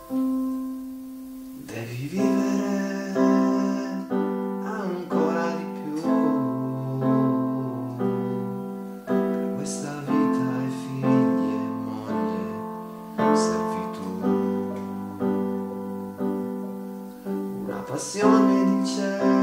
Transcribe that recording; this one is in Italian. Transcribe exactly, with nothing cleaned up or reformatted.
Devi vivere ancora di più per questa vita e figli e moglie, servitù. Una passione di cielo